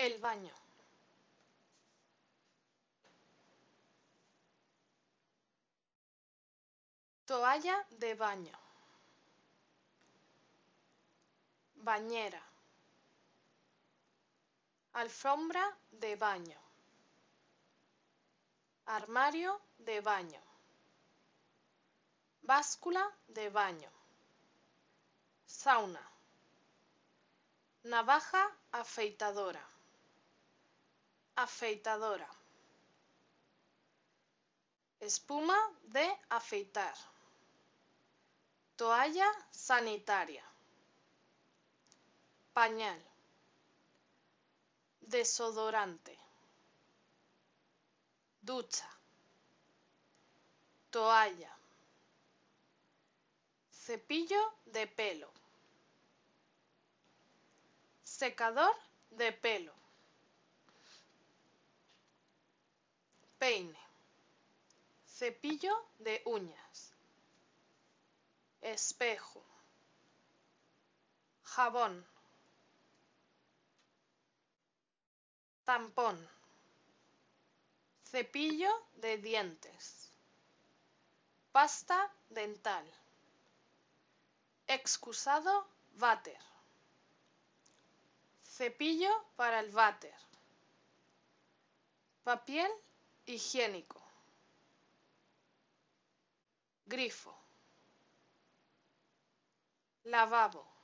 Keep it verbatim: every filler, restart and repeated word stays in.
El baño. Toalla de baño. Bañera. Alfombra de baño. Armario de baño. Báscula de baño. Sauna. Navaja afeitadora. Afeitadora. Espuma de afeitar. Toalla sanitaria. Pañal. Desodorante. Ducha. Toalla. Cepillo de pelo. Secador de pelo. Peine. Cepillo de uñas. Espejo. Jabón. Tampón. Cepillo de dientes. Pasta dental. Excusado váter. Cepillo para el váter. Papel higiénico. Grifo. Lavabo.